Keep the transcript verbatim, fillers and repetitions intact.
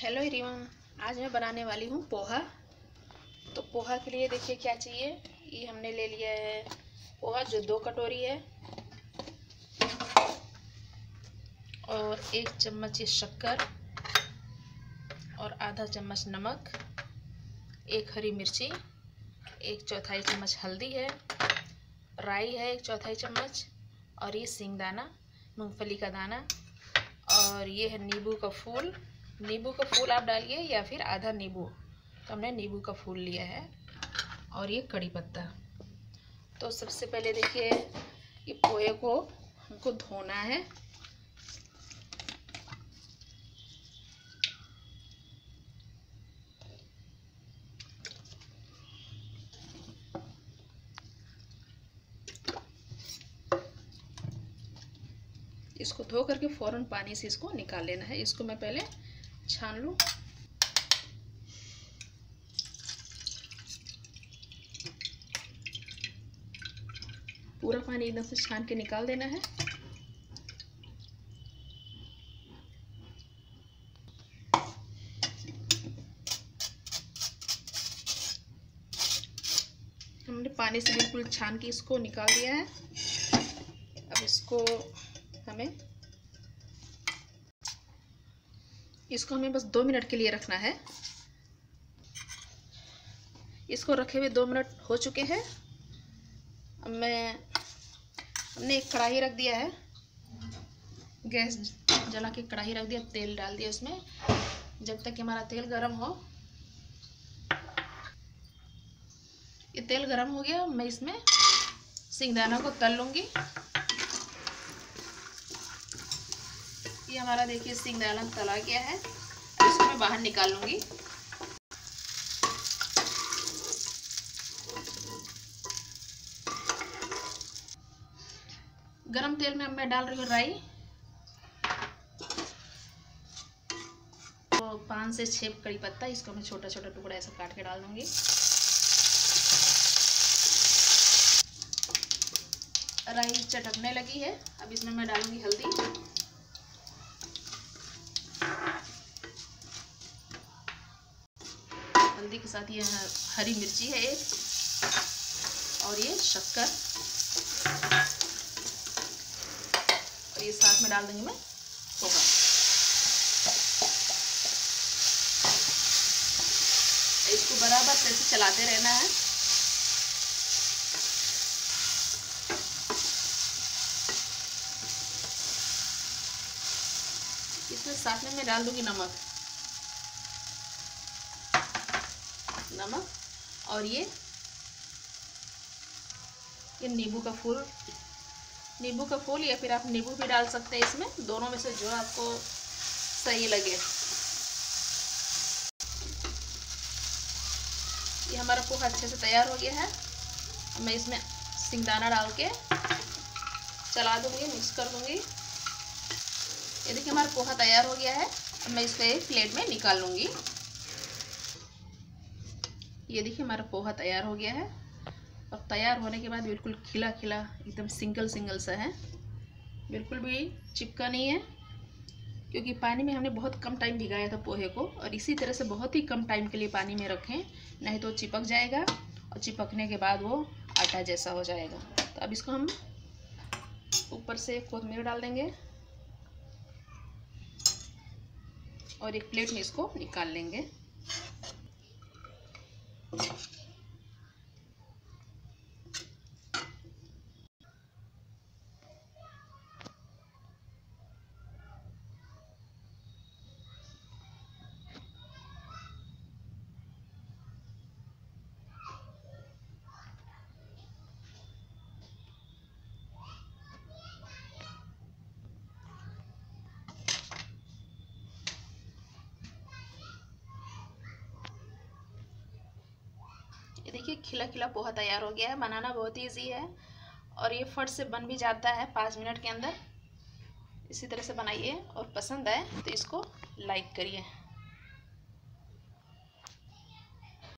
Hello everyone, आज मैं बनाने वाली हूँ पोहा। तो पोहा के लिए देखिए क्या चाहिए। ये हमने ले लिया है पोहा, जो दो कटोरी है, और एक चम्मच ये शक्कर, और आधा चम्मच नमक, एक हरी मिर्ची, एक चौथाई चम्मच हल्दी है, राई है एक चौथाई चम्मच, और ये सिंगदाना, मूंगफली का दाना, और ये है नींबू का फूल। नींबू का फूल आप डालिए या फिर आधा नींबू, तो हमने नींबू का फूल लिया है, और ये कड़ी पत्ता। तो सबसे पहले देखिए, ये पोहे को हमको धोना है। इसको धो करके फौरन पानी से इसको निकाल लेना है। इसको मैं पहले छान लूँ। पूरा पानी एकदम से छान के निकाल देना है। हमने पानी से बिल्कुल छान के इसको निकाल दिया है। अब इसको हमें इसको हमें बस दो मिनट के लिए रखना है। इसको रखे हुए दो मिनट हो चुके हैं। अब मैं हमने एक कढ़ाई रख दिया है, गैस जला के कढ़ाई रख दिया, तेल डाल दिया उसमें। जब तक कि हमारा तेल गरम हो, ये तेल गरम हो गया, मैं इसमें सिंगदाना को तल लूँगी। ये हमारा देखिए सिंगदाना तला गया है। इसको मैं बाहर निकाल लूँगी। गरम तेल में मैं डाल रही हूँ राई। तो पाँच से छः कड़ी पत्ता, इसको मैं छोटा छोटा टुकड़ा ऐसा काट के डाल दूँगी। राई चटकने लगी है। अब इसमें मैं डालूँगी हल्दी, हल्दी के साथ ये हरी मिर्ची है एक, और ये शक्कर, और ये साथ में डाल देंगे मैं पोहा। इसको बराबर से ऐसे चलाते रहना है। इसमें साथ में मैं डाल दूंगी नमक नमक और ये ये नींबू का फूल नींबू का फूल या फिर आप नींबू भी डाल सकते हैं इसमें, दोनों में से जो आपको सही लगे। ये हमारा पोहा अच्छे से तैयार हो गया है। मैं इसमें सिंगदाना डाल के चला दूंगी, मिक्स कर दूंगी। ये देखिए हमारा पोहा तैयार हो गया है। अब मैं इसको एक प्लेट में निकाल लूंगी। ये देखिए हमारा पोहा तैयार हो गया है, और तैयार होने के बाद बिल्कुल खिला खिला एकदम सिंगल सिंगल सा है, बिल्कुल भी चिपका नहीं है, क्योंकि पानी में हमने बहुत कम टाइम भिगाया था पोहे को। और इसी तरह से बहुत ही कम टाइम के लिए पानी में रखें, नहीं तो चिपक जाएगा, और चिपकने के बाद वो आटा जैसा हो जाएगा। तो अब इसको हम ऊपर से कोथिमीर डाल देंगे, और एक प्लेट में इसको निकाल लेंगे। ये देखिए खिला खिला पोहा तैयार हो गया है। बनाना बहुत ईजी है, और ये फट से बन भी जाता है पाँच मिनट के अंदर। इसी तरह से बनाइए, और पसंद आए तो इसको लाइक करिए।